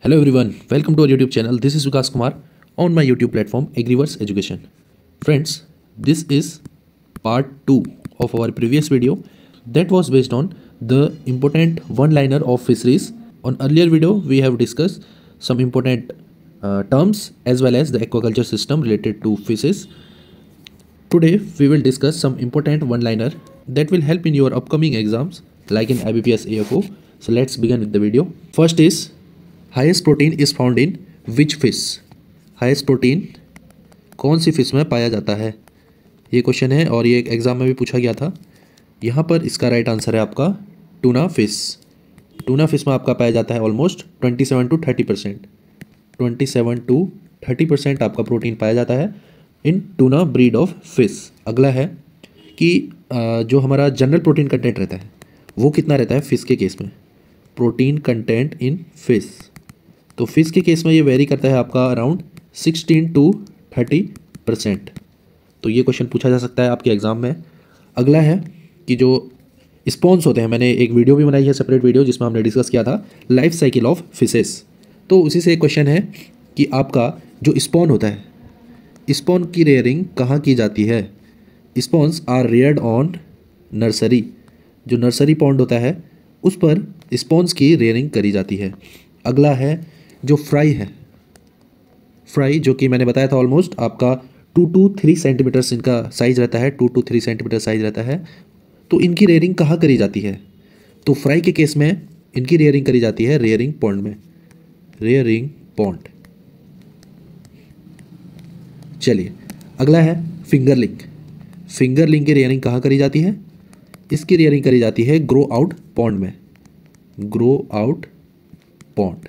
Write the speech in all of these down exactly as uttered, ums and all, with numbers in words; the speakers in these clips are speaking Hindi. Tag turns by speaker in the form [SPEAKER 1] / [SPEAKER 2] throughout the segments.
[SPEAKER 1] Hello everyone, welcome to our YouTube channel. This is Vikas Kumar on my YouTube platform Agriverse Education. Friends, this is part two of our previous video that was based on the important one-liner of fisheries. On earlier video, we have discussed some important uh, terms as well as the aquaculture system related to fishes. Today, we will discuss some important one-liner that will help in your upcoming exams like in I B P S A F O. So let's begin with the video. First is highest protein is found in which fish. Highest protein कौन सी फिश में पाया जाता है, ये क्वेश्चन है और ये एग्ज़ाम में भी पूछा गया था। यहाँ पर इसका राइट आंसर है आपका टूना फिश। टूना फिश में आपका पाया जाता है almost twenty seven to thirty percent twenty seven to thirty percent आपका प्रोटीन पाया जाता है in tuna breed of fish. अगला है कि जो हमारा जनरल प्रोटीन कंटेंट रहता है वो कितना रहता है फिश के केस में। प्रोटीन कंटेंट इन फिश, तो फिश के केस में ये वेरी करता है आपका around sixteen to thirty percent. तो ये क्वेश्चन पूछा जा सकता है आपके एग्ज़ाम में। अगला है कि जो स्पॉन्स होते हैं, मैंने एक वीडियो भी बनाई है सेपरेट वीडियो जिसमें हमने डिस्कस किया था लाइफ साइकिल ऑफ फिशेस। तो उसी से एक क्वेश्चन है कि आपका जो स्पॉन होता है, स्पॉन की रेयरिंग कहाँ की जाती है। Spawns are reared on nursery. जो नर्सरी पॉन्ड होता है उस पर स्पॉन्स की रेयरिंग करी जाती है। अगला है जो फ्राई है, फ्राई जो कि मैंने बताया था ऑलमोस्ट आपका टू टू थ्री सेंटीमीटर्स इनका साइज़ रहता है, two to three centimetre size रहता है। तो इनकी रेयरिंग कहाँ करी जाती है, तो फ्राई के केस में इनकी रेयरिंग करी जाती है रेयरिंग पॉन्ड में, रेयरिंग पॉन्ड। चलिए अगला है फिंगरलिंग। फिंगरलिंग की रेयरिंग कहाँ करी जाती है, इसकी रेयरिंग करी जाती है ग्रो आउट पॉन्ड में, ग्रो आउट पॉन्ड।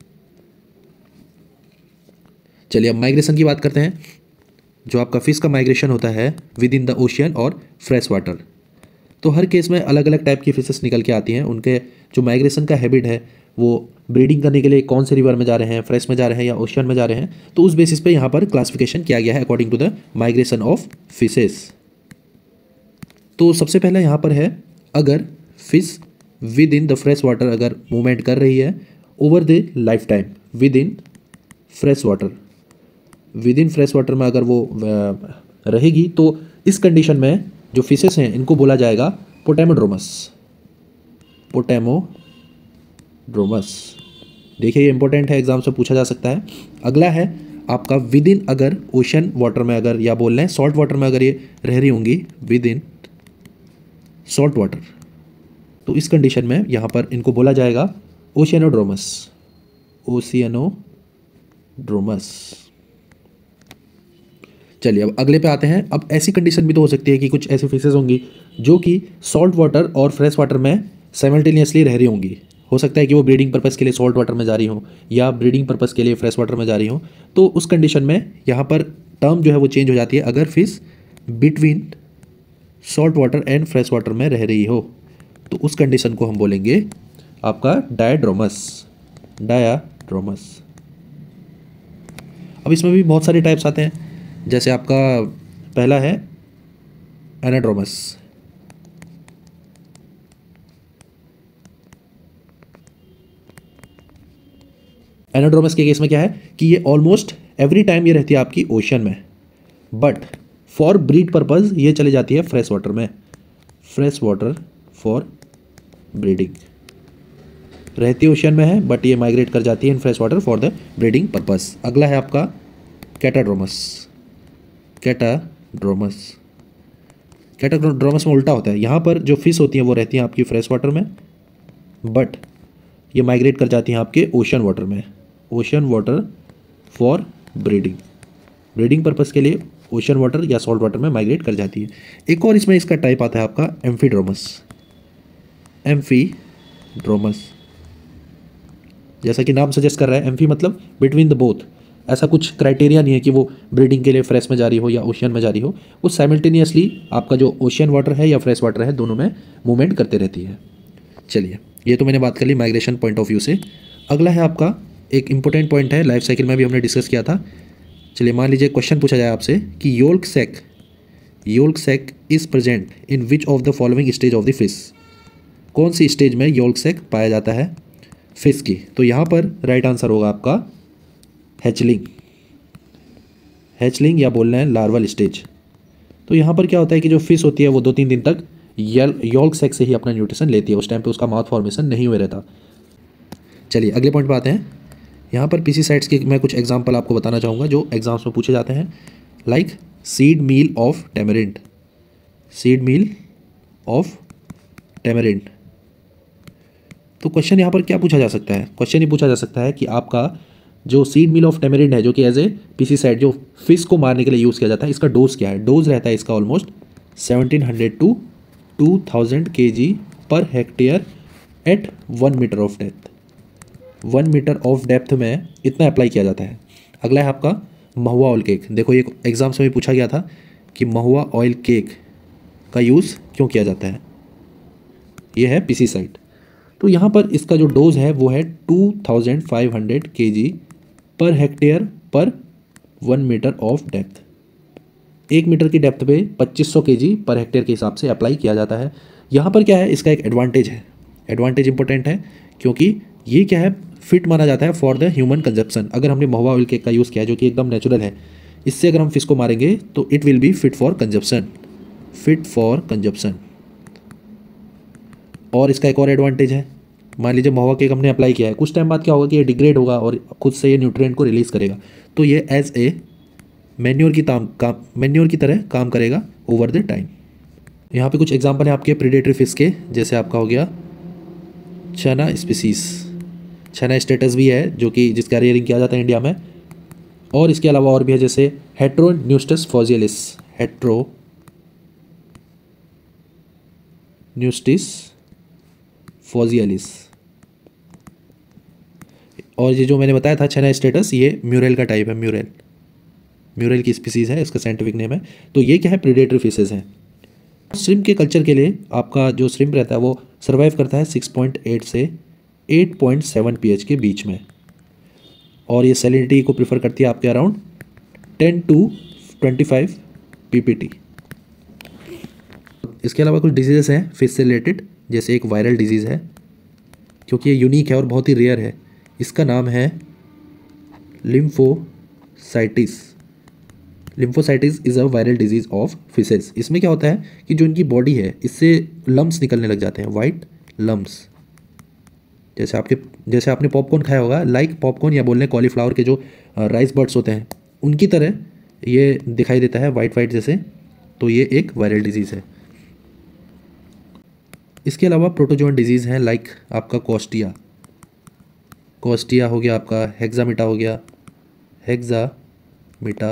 [SPEAKER 1] चलिए अब माइग्रेशन की बात करते हैं। जो आपका फिश का माइग्रेशन होता है विद इन द ओशियन और फ्रेश वाटर, तो हर केस में अलग अलग टाइप की फिशेस निकल के आती हैं। उनके जो माइग्रेशन का हैबिट है वो ब्रीडिंग करने के लिए कौन से रिवर में जा रहे हैं, फ्रेश में जा रहे हैं या ओशियन में जा रहे हैं, तो उस बेसिस पे यहाँ पर क्लासिफिकेशन किया गया है according to the migration of fishes. तो सबसे पहले यहाँ पर है अगर fish within the fresh water अगर मूवमेंट कर रही है over the lifetime, within fresh water, within fresh water में अगर वो रहेगी तो इस कंडीशन में जो फिशेस हैं इनको बोला जाएगा पोटेमोड्रोमस, पोटेमोड्रोमस। देखिए ये इंपॉर्टेंट है, एग्जाम से पूछा जा सकता है। अगला है आपका विद इन अगर ओशन वाटर में अगर या बोल रहे हैं सॉल्ट वाटर में अगर ये रह रही होंगी, विद इन सॉल्ट वाटर, तो इस कंडीशन में यहाँ पर इनको बोला जाएगा ओशियानोड्रोमस, ओशियानोड्रोमस। चलिए अब अगले पे आते हैं। अब ऐसी कंडीशन भी तो हो सकती है कि कुछ ऐसी फिशेस होंगी जो कि सॉल्ट वाटर और फ्रेश वाटर में साइमल्टेनियसली रह रही होंगी। हो सकता है कि वो ब्रीडिंग पर्पस के लिए सॉल्ट वाटर में जा रही हो या ब्रीडिंग पर्पस के लिए फ्रेश वाटर में जा रही हो। तो उस कंडीशन में यहाँ पर टर्म जो है वो चेंज हो जाती है अगर fish between salt water and fresh water में रह रही हो, तो उस कंडीशन को हम बोलेंगे आपका डायाड्रोमस, डायाड्रोमस। अब इसमें भी बहुत सारे टाइप्स आते हैं, जैसे आपका पहला है एनाड्रोमस। एनाड्रोमस के केस में क्या है कि ये ऑलमोस्ट एवरी टाइम ये रहती है आपकी ओशन में, बट फॉर ब्रीड पर्पज ये चली जाती है फ्रेश वाटर में, फ्रेश वाटर फॉर ब्रीडिंग। रहती ओशन में है बट ये माइग्रेट कर जाती है in fresh water for the breeding purpose. अगला है आपका कैटाड्रोमस, कैटाड्रोमस। कैटाड्रोमस में उल्टा होता है, यहाँ पर जो फिश होती हैं वो रहती हैं आपकी फ्रेश वाटर में बट ये माइग्रेट कर जाती हैं आपके ओशन वाटर में, ocean water for breeding, breeding purpose के लिए ओशन वाटर या सॉल्ट वाटर में माइग्रेट कर जाती है। एक और इसमें इसका टाइप आता है आपका एम्फीड्रोमस, एम्फीड्रोमस। जैसा कि नाम सजेस्ट कर रहा है, एम्फी मतलब बिटवीन द बोथ। ऐसा कुछ क्राइटेरिया नहीं है कि वो ब्रीडिंग के लिए फ्रेश में जा रही हो या ओशियन में जा रही हो, वो साइमल्टेनियसली आपका जो ओशियन वाटर है या फ्रेश वाटर है दोनों में मूवमेंट करते रहती है। चलिए ये तो मैंने बात कर ली माइग्रेशन पॉइंट ऑफ व्यू से। अगला है आपका एक इंपॉर्टेंट पॉइंट है, लाइफ साइकिल में भी हमने डिस्कस किया था। चलिए मान लीजिए क्वेश्चन पूछा जाए आपसे कि yolk sac, yolk sac is present in which of the following stage of the fish. कौन सी स्टेज में योल्क सैक पाया जाता है फिश की। तो यहाँ पर राइट आंसर होगा आपका हैचलिंग, हैचलिंग या बोल रहे हैं लार्वल स्टेज। तो यहाँ पर क्या होता है कि जो फिश होती है वो दो तीन दिन तक यल यॉल्क सेक से ही अपना न्यूट्रिशन लेती है, उस टाइम पे उसका माउथ फॉर्मेशन नहीं हुए रहता। चलिए अगले पॉइंट पे आते हैं। यहाँ पर पेस्टिसाइड्स के मैं कुछ एग्जांपल आपको बताना चाहूँगा जो एग्जाम्स में पूछे जाते हैं, like seed meal of tamarind, seed meal of tamarind. तो क्वेश्चन यहाँ पर क्या पूछा जा सकता है, क्वेश्चन ये पूछा जा सकता है कि आपका जो सीड मील ऑफ टेमरिंड है जो कि एज ए पेस्टिसाइड जो फिश को मारने के लिए यूज़ किया जाता है, इसका डोज क्या है। डोज रहता है इसका almost seventeen hundred to two thousand K G per hectare at one metre of depth, one metre of depth में इतना अप्लाई किया जाता है। अगला है आपका महुआ ऑयल केक। देखो ये एग्जाम्स में पूछा गया था कि महुआ ऑयल केक का यूज़ क्यों किया जाता है, ये है पेस्टिसाइड। तो यहाँ पर इसका जो डोज है वो है टू थाउजेंड फाइव हंड्रेड के जी पर हेक्टेयर पर वन मीटर ऑफ डेप्थ। एक मीटर की डेप्थ पे पच्चीस सौ के जी पर हेक्टेयर के हिसाब से अप्लाई किया जाता है। यहाँ पर क्या है, इसका एक एडवांटेज है, एडवांटेज इंपॉर्टेंट है क्योंकि ये क्या है, फिट माना जाता है फॉर द ह्यूमन कंजप्शन। अगर हमने महुआ ऑयल केक का यूज़ किया है जो कि एकदम नेचुरल है, इससे अगर हम फिश को मारेंगे तो it will be fit for consumption, fit for consumption. और इसका एक और एडवांटेज है, मान लीजिए महुआ केक हमने अप्लाई किया है, कुछ टाइम बाद क्या होगा कि ये डिग्रेड होगा और खुद से ये न्यूट्रिएंट को रिलीज़ करेगा, तो ये एज ए मैन्योर की काम काम मैन्योर की तरह काम करेगा ओवर द टाइम। यहाँ पे कुछ एग्जांपल है आपके प्रेडेटरी फिश के, जैसे आपका हो गया चना स्पीसीज, चना स्टेटस भी है जो कि जिसका रेयरिंग किया जाता है इंडिया में। और इसके अलावा और भी है जैसे हेट्रोन्यूस्टस फॉजियलिस, हेट्रो न्यूस्टिस फॉजियलिस। और ये जो मैंने बताया था चना स्टेटस, ये म्यूरेल का टाइप है, म्यूरेल म्यूरेल की स्पीसीज़ है, इसका साइंटिफिक नेम है। तो ये क्या है, प्रेडेटरी फिशेज हैं। श्रिम्प के कल्चर के लिए आपका जो श्रिम्प रहता है वो सर्वाइव करता है सिक्स पॉइंट एट से एट पॉइंट सेवन पीएच के बीच में, और ये सैलिनिटी को प्रेफर करती है आपके around ten to twenty five ppt. इसके अलावा कुछ डिजीज़ हैं फिश से रिलेटेड, जैसे एक वायरल डिजीज़ है क्योंकि ये यूनिक है और बहुत ही रेयर है, इसका नाम है lymphocystis. Lymphocystis is a viral disease of fishes. इसमें क्या होता है कि जो इनकी बॉडी है इससे लम्स निकलने लग जाते हैं, वाइट लम्स, जैसे आपके जैसे आपने पॉपकॉर्न खाया होगा, लाइक पॉपकॉर्न या बोल रहे कॉलीफ्लावर के जो राइस बर्ड्स होते हैं उनकी तरह ये दिखाई देता है, वाइट वाइट जैसे। तो ये एक वायरल डिजीज़ है। इसके अलावा प्रोटोजोन डिजीज़ हैं, लाइक आपका कोस्टिया, कोस्टिया हो गया आपका, हेक्सामिटा हो गया, हेक्सामिटा।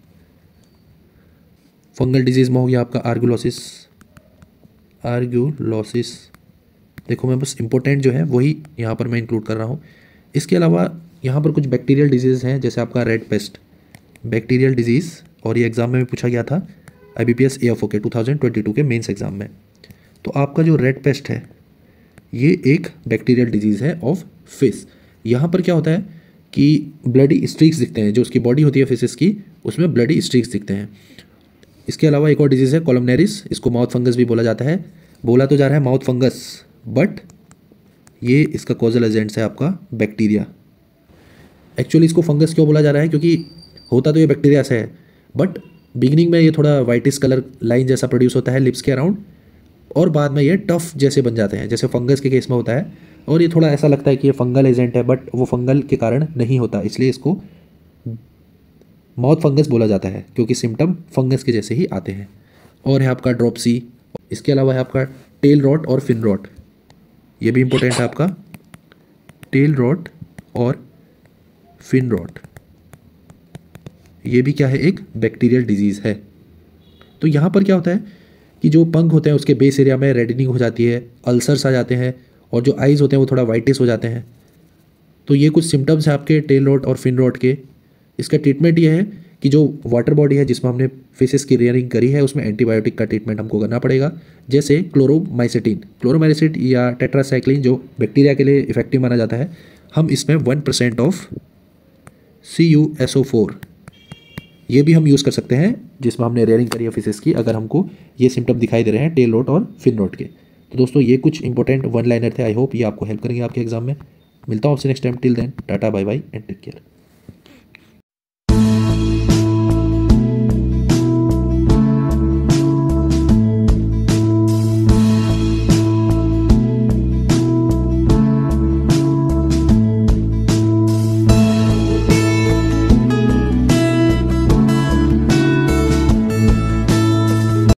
[SPEAKER 1] फंगल डिजीज़ में हो गया आपका आर्गुलोसिस, आर्गुलोसिस। देखो मैं बस इंपॉर्टेंट जो है वही यहाँ पर मैं इंक्लूड कर रहा हूँ। इसके अलावा यहाँ पर कुछ बैक्टीरियल डिजीज़ हैं, जैसे आपका रेड पेस्ट, बैक्टीरियल डिजीज़, और ये एग्ज़ाम में भी पूछा गया था I B P S A F O के टू थाउजेंड ट्वेंटी टू के मेंस एग्ज़ाम में। तो आपका जो रेड पेस्ट है ये एक बैक्टीरियल डिजीज़ है ऑफ फिश। यहाँ पर क्या होता है कि ब्लडी स्ट्रीक्स दिखते हैं, जो उसकी बॉडी होती है फिशेस की उसमें ब्लडी स्ट्रीक्स दिखते हैं। इसके अलावा एक और डिजीज़ है कोलमनेरिस, इसको माउथ फंगस भी बोला जाता है। बोला तो जा रहा है माउथ फंगस, बट ये इसका कॉजल एजेंट्स है आपका बैक्टीरिया। एक्चुअली इसको फंगस क्यों बोला जा रहा है, क्योंकि होता तो ये बैक्टीरिया से है, बट बिगिनिंग में ये थोड़ा वाइटिश कलर लाइन जैसा प्रोड्यूस होता है लिप्स के अराउंड, और बाद में ये टफ जैसे बन जाते हैं, जैसे फंगस के केस में होता है। और ये थोड़ा ऐसा लगता है कि ये फंगल एजेंट है, बट वो फंगल के कारण नहीं होता, इसलिए इसको माउथ फंगस बोला जाता है, क्योंकि सिम्टम फंगस के जैसे ही आते हैं। और है आपका ड्रॉपसी। इसके अलावा है आपका टेल रॉट और फिन रॉट, ये भी इंपॉर्टेंट है आपका, टेल रॉट और फिन रॉट, ये भी क्या है, एक बैक्टीरियल डिजीज़ है। तो यहाँ पर क्या होता है कि जो पंख होते हैं उसके बेस एरिया में रेडनिंग हो जाती है, अल्सर्स आ जाते हैं, और जो आइज़ होते हैं वो थोड़ा वाइटिश हो जाते हैं। तो ये कुछ सिम्टम्स हैं आपके टेल रॉट और फिन रॉट के। इसका ट्रीटमेंट ये है कि जो वाटर बॉडी है जिसमें हमने फिशेस की रेयरिंग करी है उसमें एंटीबायोटिक का ट्रीटमेंट हमको करना पड़ेगा, जैसे क्लोरोमाइसिटिन, क्लोरोमाइसिट या टेट्रासाइक्लिन जो बैक्टीरिया के लिए इफेक्टिव माना जाता है। हम इसमें one percent of C U S O four ये भी हम यूज़ कर सकते हैं, जिसमें हमने रेयरिंग करी है फिशेस की, अगर हमको ये सिम्टम दिखाई दे रहे हैं टेल रॉट और फिन रॉट के। तो दोस्तों ये कुछ इंपॉर्टेंट वन लाइनर थे, आई होप ये आपको हेल्प करेंगे आपके एग्जाम में। मिलता हूँ आपसे next time. Till then tata bye bye and take care.